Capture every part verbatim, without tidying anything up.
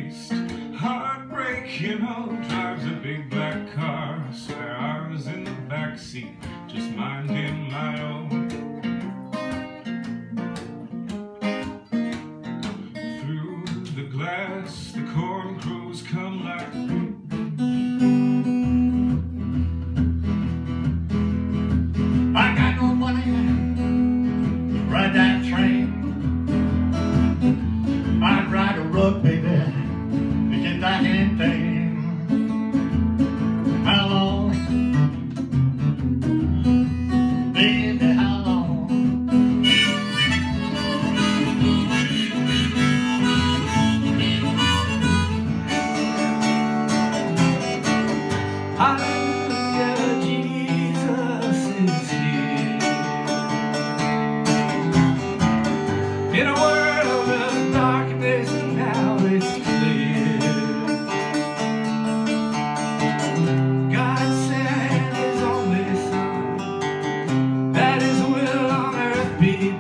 waste. Heartbreak, you know, drives a big black car. I swear I was in the backseat, just minding my own. Through the glass, the corn crows come like I got no money to ride that train. I'd ride a rug, baby, to get that anything. How long, baby, how long? Hallelujah, Jesus is here. In a world of darkness, now it's clear. God sent His only Son, that His will on earth be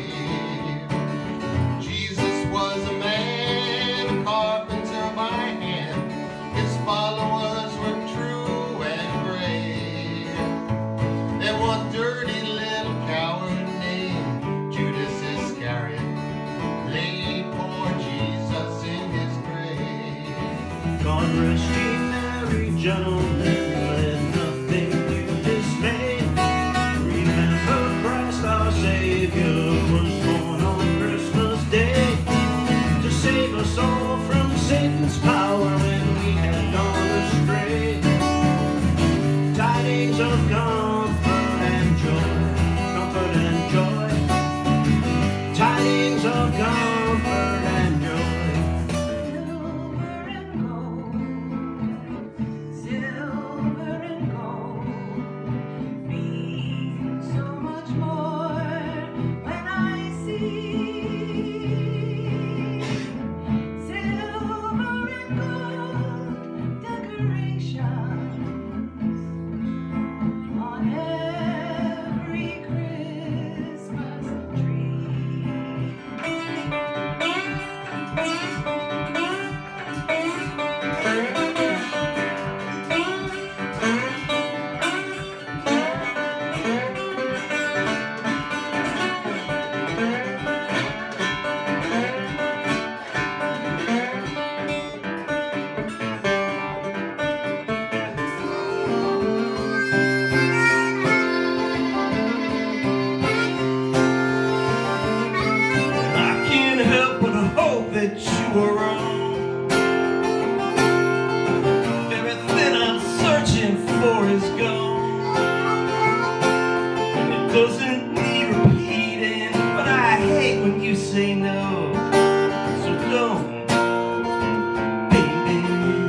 done. Jesus was a man, a carpenter by hand. His followers were true and brave. There was dirty little coward named Judas Iscariot, laid poor Jesus in his grave. God rest ye merry gentlemen, let nothing you dismay. Remember Christ our Savior was born on Christmas Day to save us all from Satan's power when we had gone astray. Tidings of comfort and joy, comfort and joy. Tidings of comfort and joy. Silver and gold mean so much more when I see silver and gold decorations on every Christmas tree. I can't help but hope that you were wrong. Everything I'm searching for is gone, and it doesn't need repeating, but I hate when you say no. So don't, baby,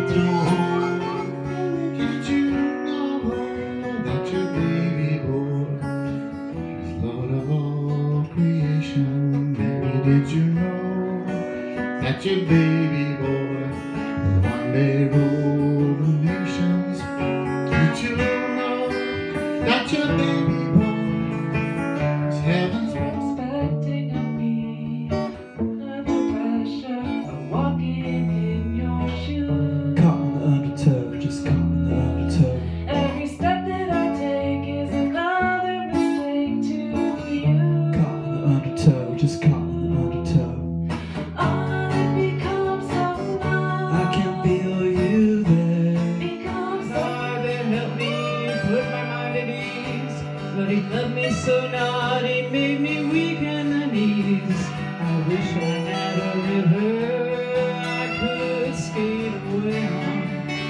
don't. Did you know that your baby boy is Lord of all creation? Baby, did you know that your baby boy will one day rule the nations? Did you know that your baby boy is heaven's Expecting of me, the pressure of walking in your shoes. Caught in the undertow, just caught in the undertow. Every step that I take is another mistake to you. Caught in the undertow, just caught in the undertow. All that becomes so numb, I can feel you there. becomes so Lord, that help me put my mind at ease. But He loved me so naughty, made me weak in the knees. I wish I had a river I could skate away on.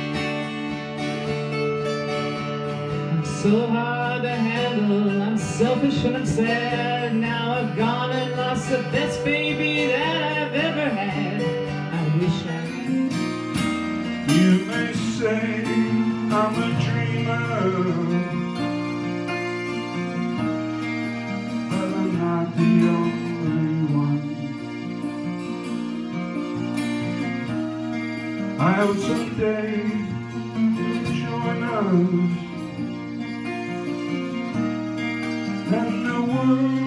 I'm so hard to handle, I'm selfish and I'm sad. Now I've gone and lost the best baby that I've ever had. I wish I had. You may say I'm a dreamer, but I'm not the only one. I hope someday you'll join us, and the world